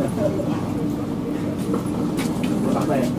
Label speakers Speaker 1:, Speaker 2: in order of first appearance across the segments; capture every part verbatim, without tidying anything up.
Speaker 1: Apa ya?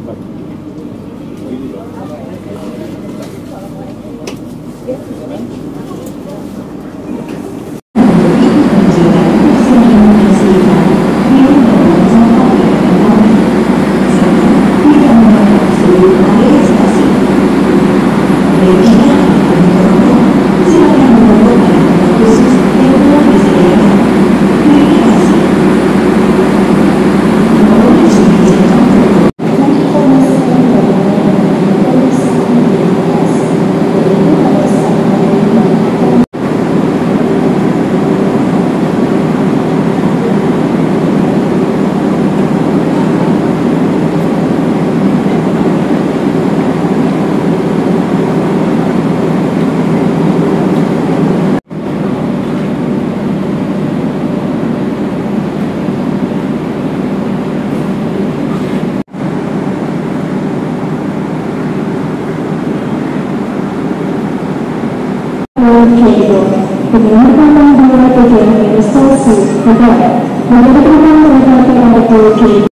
Speaker 1: Penyelamatan dua tujuan investasi negara menjadikan mereka betul.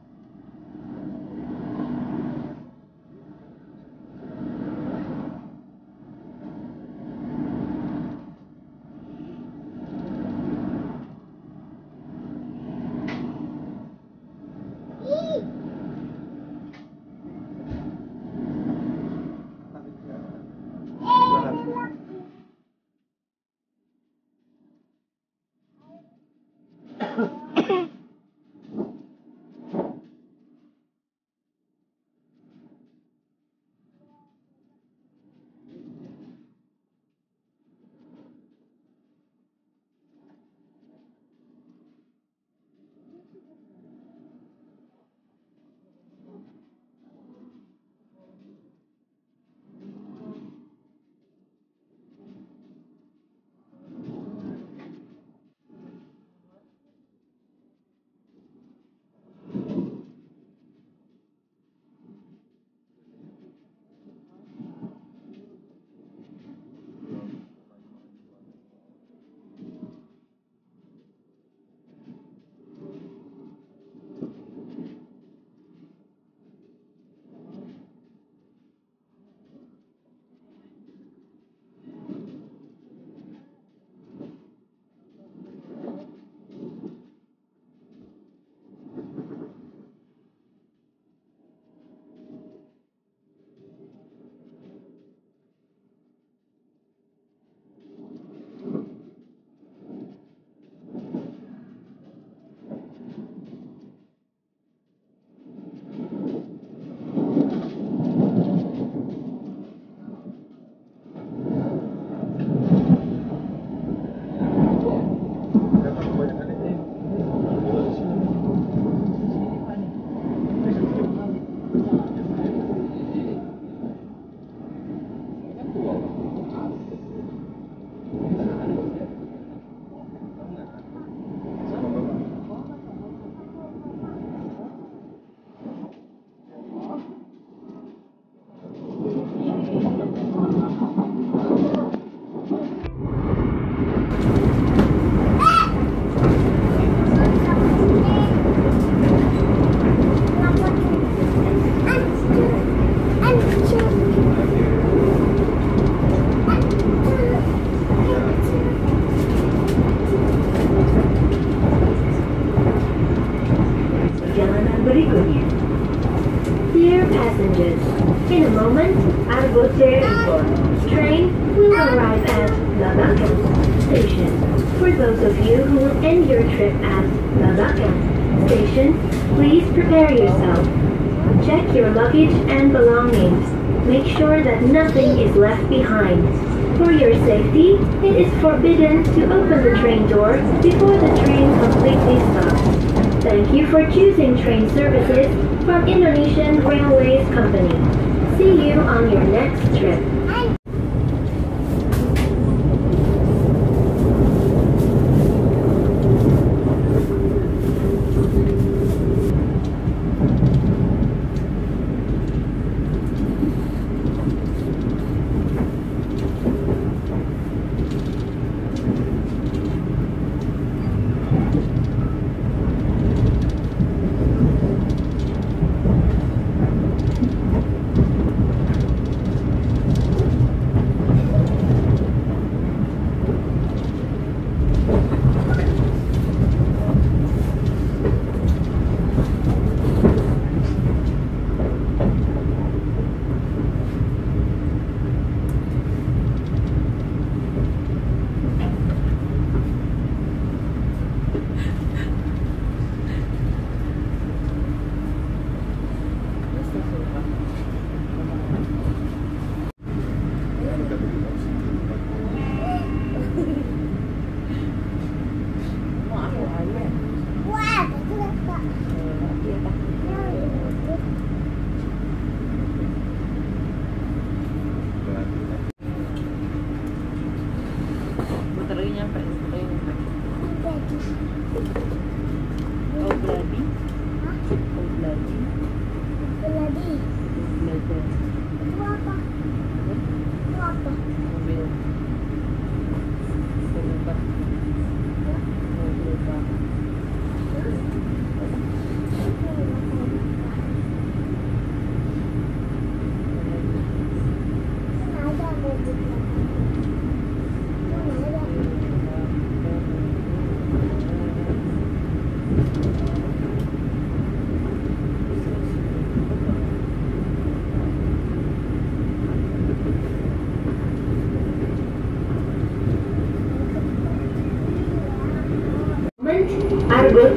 Speaker 2: In a moment, I'll go there for train will arrive at Lagacan Station. For those of you who will end your trip at Lagacan Station, please prepare yourself. Check your luggage and belongings. Make sure that nothing is left behind. For your safety, it is forbidden to open the train door before the train completely stops. Thank you for choosing train services from Indonesian Railways Company. See you on your next trip.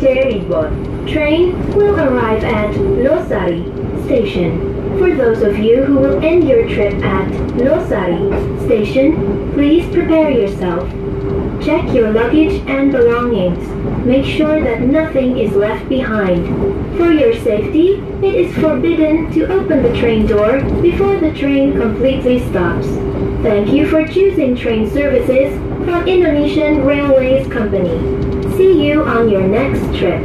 Speaker 2: Argote Ribbon. Train will arrive at Losari Station. For those of you who will end your trip at Losari Station, please prepare yourself. Check your luggage and belongings. Make sure that nothing is left behind. For your safety, it is forbidden to open the train door before the train completely stops. Thank you for choosing train services from Indonesian Railways Company. See you on your next trip.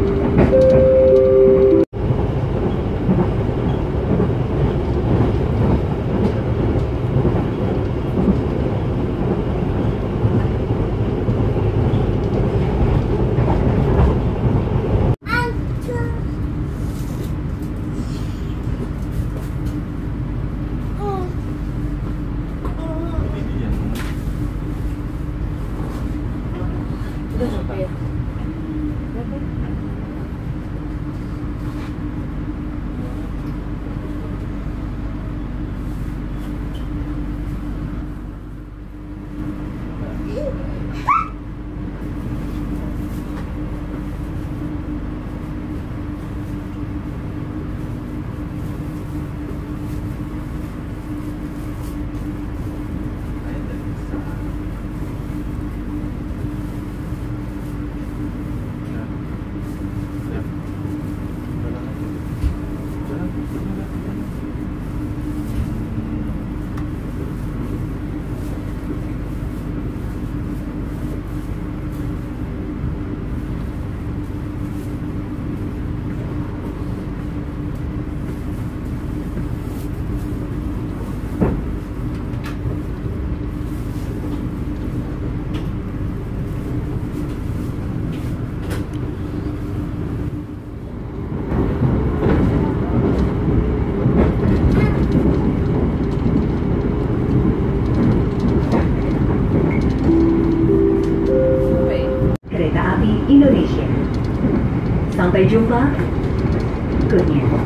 Speaker 2: Indonesia. Sampai jumpa. Good news.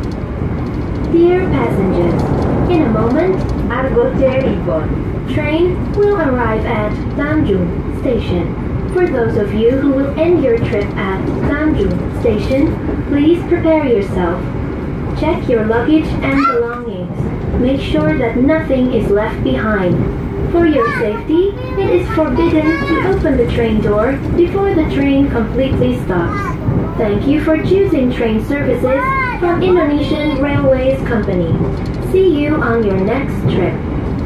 Speaker 2: Dear passengers, in a moment, Argote Ribbon train will arrive at Tanjung Station. For those of you who will end your trip at Tanjung Station, please prepare yourself. Check your luggage and belongings. Make sure that nothing is left behind. For your safety, it is forbidden to open the train door before the train completely stops. Thank you for choosing train services from Indonesian Railways Company. See you on your next trip.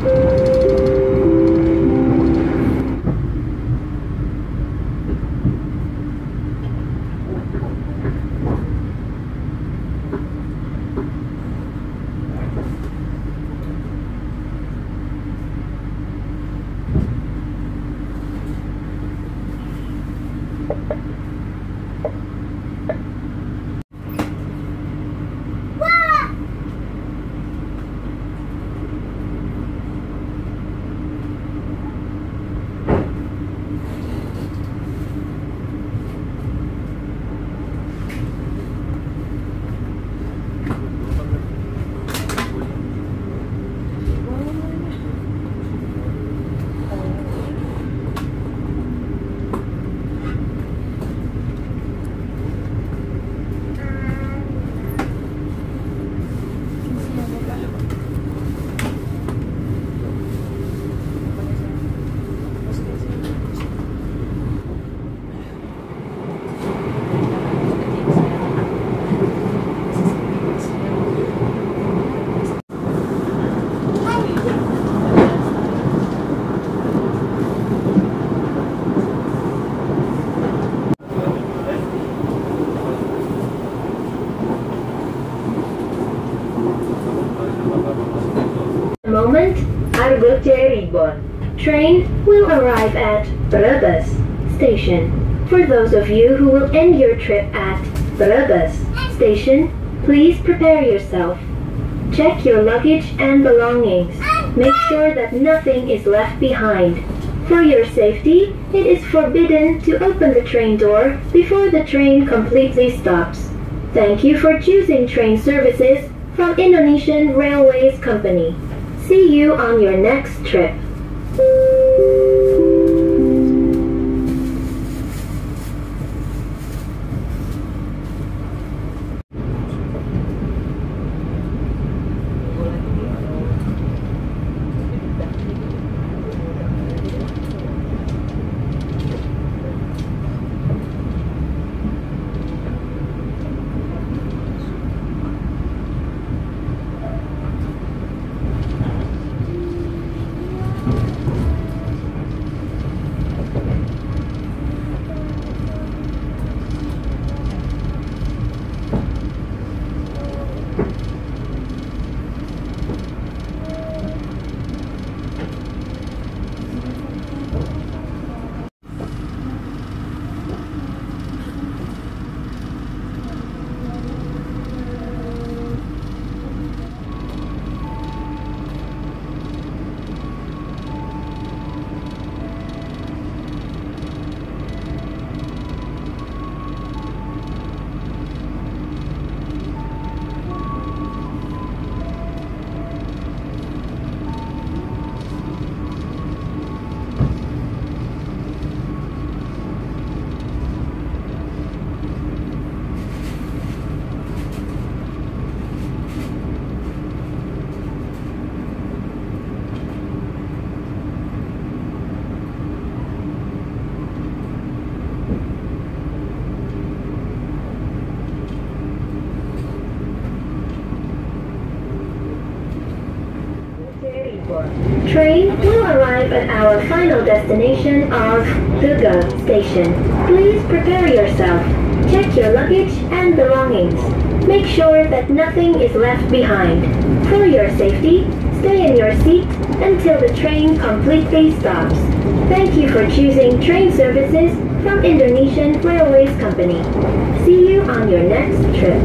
Speaker 2: Moment, Argote Ribbon train will arrive at Brebes Station. For those of you who will end your trip at Brebes Station, please prepare yourself. Check your luggage and belongings. Make sure that nothing is left behind. For your safety, it is forbidden to open the train door before the train completely stops. Thank you for choosing train services from Indonesian Railways Company. See you on your next trip. arrive at our final destination of Duga Station. Please prepare yourself. Check your luggage and belongings. Make sure that nothing is left behind. For your safety, stay in your seat until the train completely stops. Thank you for choosing train services from Indonesian Railways Company. See you on your next trip.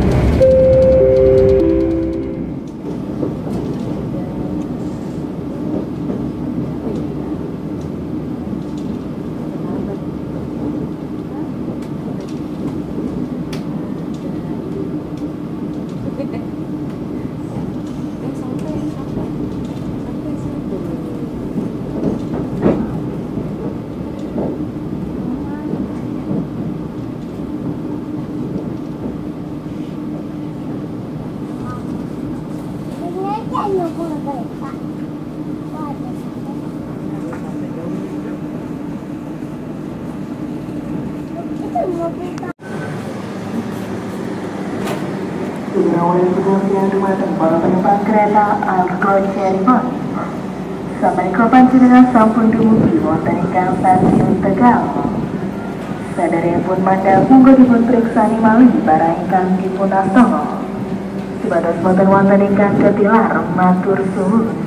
Speaker 3: Pegawai pegawean dumateng para penumpang kereta Argo Cirebon. Sapunika panjenengan sampun dumugi wonten ingkang stasiun Tegal. Saderengipun mandhap monggo dipun priksani malih barang ingkang dipun astana. Supados boten wonten ingkang ketilar matur suwun.